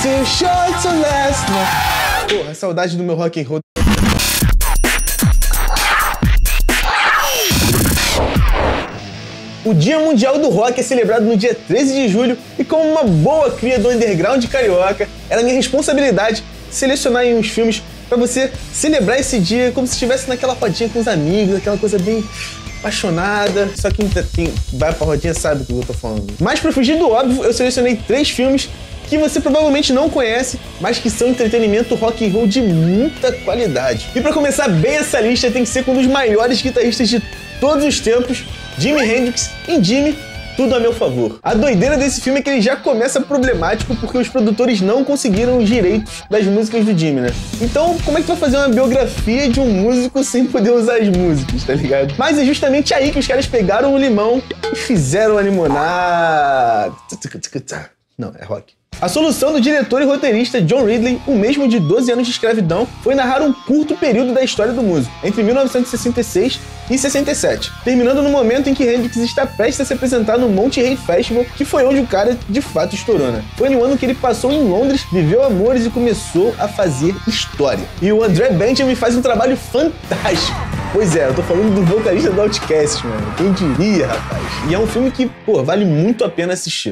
too short to last. Porra, saudade do meu rock and roll. O Dia Mundial do Rock é celebrado no dia 13 de julho e como uma boa cria do underground carioca, era minha responsabilidade selecionar aí uns filmes pra você celebrar esse dia como se estivesse naquela rodinha com os amigos, aquela coisa bem apaixonada. Só quem vai pra rodinha sabe do que eu tô falando. Mas pra fugir do óbvio, eu selecionei 3 filmes que você provavelmente não conhece, mas que são entretenimento rock and roll de muita qualidade. E pra começar bem essa lista, tem que ser com um dos maiores guitarristas de todos os tempos, Jimi Hendrix, em Jimi, Tudo a Meu Favor. A doideira desse filme é que ele já começa problemático porque os produtores não conseguiram os direitos das músicas do Jimi, né? Então, como é que tu vai fazer uma biografia de um músico sem poder usar as músicas, tá ligado? Mas é justamente aí que os caras pegaram o limão e fizeram a limonada. Não, é rock. A solução do diretor e roteirista John Ridley, o mesmo de 12 anos de escravidão, foi narrar um curto período da história do músico, entre 1966 e 67, terminando no momento em que Hendrix está prestes a se apresentar no Monterey Festival, que foi onde o cara de fato estourou, né? Foi no ano que ele passou em Londres, viveu amores e começou a fazer história. E o André Benjamin faz um trabalho fantástico. Pois é, eu tô falando do vocalista do Outkast, mano. Quem diria, rapaz? E é um filme que, pô, vale muito a pena assistir.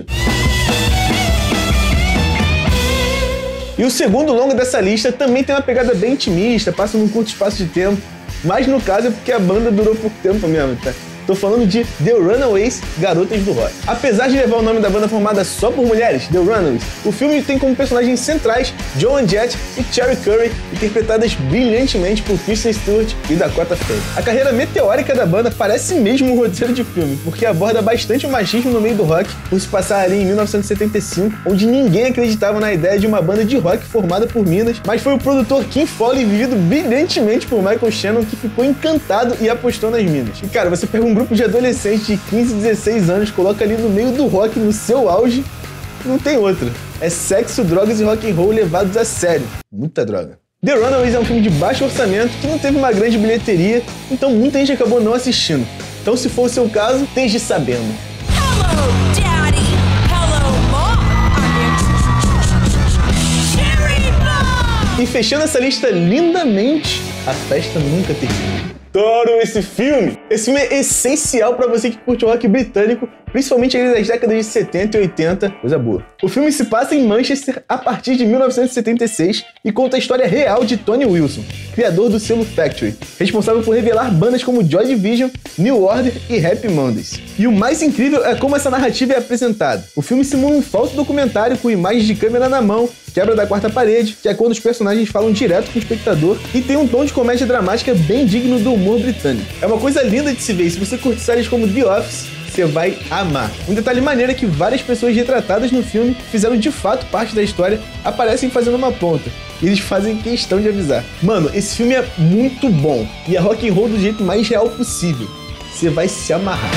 E o segundo longa dessa lista também tem uma pegada bem intimista, passa num curto espaço de tempo, mas no caso é porque a banda durou pouco tempo mesmo, tá? Tô falando de The Runaways, Garotas do Rock. Apesar de levar o nome da banda formada só por mulheres, The Runaways, o filme tem como personagens centrais Joan Jett e Cherry Curry, interpretadas brilhantemente por Kristen Stewart e Dakota Fanning. A carreira meteórica da banda parece mesmo um roteiro de filme, porque aborda bastante o machismo no meio do rock, por se passar ali em 1975, onde ninguém acreditava na ideia de uma banda de rock formada por minas, mas foi o produtor Kim Fowley, vivido brilhantemente por Michael Shannon, que ficou encantado e apostou nas minas. E cara, você pega um grupo de adolescentes de 15, 16 anos, coloca ali no meio do rock, no seu auge, não tem outra. É sexo, drogas e rock and roll levados a sério. Muita droga. The Runaways é um filme de baixo orçamento que não teve uma grande bilheteria, então muita gente acabou não assistindo. Então, se for o seu caso, esteja sabendo. Hello, Daddy. Hello, Mom. Cherry Bomb. E fechando essa lista lindamente, A Festa Nunca Termina. Adoro esse filme! Esse filme é essencial pra você que curte o rock britânico, principalmente ali das décadas de 70 e 80, coisa boa. O filme se passa em Manchester a partir de 1976 e conta a história real de Tony Wilson, criador do selo Factory, responsável por revelar bandas como Joy Division, New Order e Happy Mondays. E o mais incrível é como essa narrativa é apresentada. O filme simula um falso documentário com imagens de câmera na mão, quebra da quarta parede, que é quando os personagens falam direto com o espectador, e tem um tom de comédia dramática bem digno do humor britânico. É uma coisa linda de se ver, e se você curte séries como The Office, você vai amar. Um detalhe maneiro é que várias pessoas retratadas no filme, que fizeram de fato parte da história, aparecem fazendo uma ponta. E eles fazem questão de avisar. Mano, esse filme é muito bom, e é rock and roll do jeito mais real possível. Você vai se amarrar.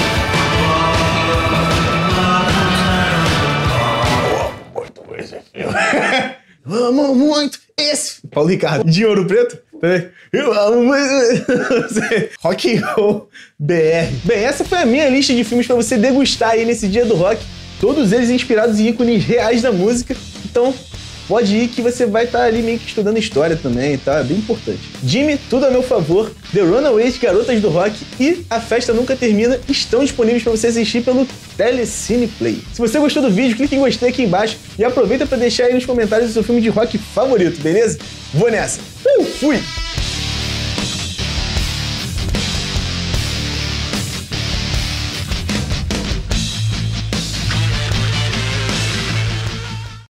Eu amo muito esse. Paulo Ricardo, de Ouro Preto. Eu amo muito. Rock and Roll BR. Bem, essa foi a minha lista de filmes pra você degustar aí nesse dia do rock. Todos eles inspirados em ícones reais da música. Então, pode ir que você vai estar ali meio que estudando história também, tá? É bem importante. Jimi, Tudo a Meu Favor, The Runaways, Garotas do Rock e A Festa Nunca Termina estão disponíveis para você assistir pelo Telecine Play. Se você gostou do vídeo, clique em gostei aqui embaixo e aproveita para deixar aí nos comentários o seu filme de rock favorito, beleza? Vou nessa! Fui!